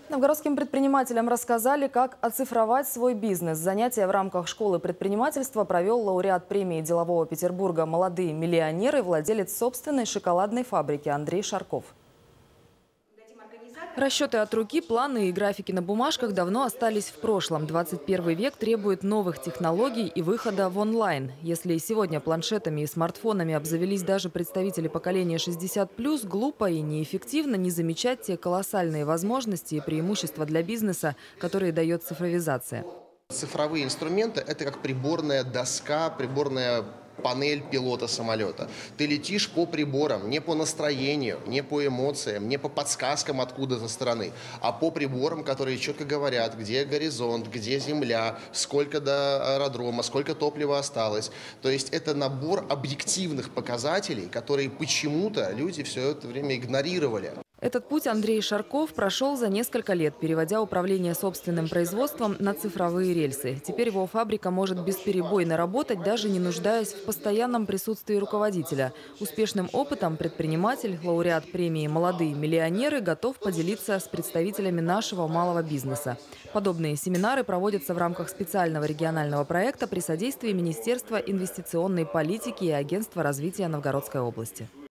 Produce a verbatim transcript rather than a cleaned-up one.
Новгородским предпринимателям рассказали, как оцифровать свой бизнес. Занятия в рамках школы предпринимательства провел лауреат премии Делового Петербурга «Молодые миллионеры», владелец собственной шоколадной фабрики Андрей Шарков. Расчеты от руки, планы и графики на бумажках давно остались в прошлом. двадцать первый век требует новых технологий и выхода в онлайн. Если сегодня планшетами и смартфонами обзавелись даже представители поколения шестьдесят плюс, глупо и неэффективно не замечать те колоссальные возможности и преимущества для бизнеса, которые дает цифровизация. Цифровые инструменты – это как приборная доска, приборная панель пилота самолета. Ты летишь по приборам, не по настроению, не по эмоциям, не по подсказкам откуда-то стороны, а по приборам, которые четко говорят, где горизонт, где земля, сколько до аэродрома, сколько топлива осталось. То есть это набор объективных показателей, которые почему-то люди все это время игнорировали. Этот путь Андрей Шарков прошел за несколько лет, переводя управление собственным производством на цифровые рельсы. Теперь его фабрика может бесперебойно работать, даже не нуждаясь в постоянном присутствии руководителя. Успешным опытом предприниматель, лауреат премии «Молодые миллионеры» готов поделиться с представителями нашего малого бизнеса. Подобные семинары проводятся в рамках специального регионального проекта при содействии Министерства инвестиционной политики и Агентства развития Новгородской области.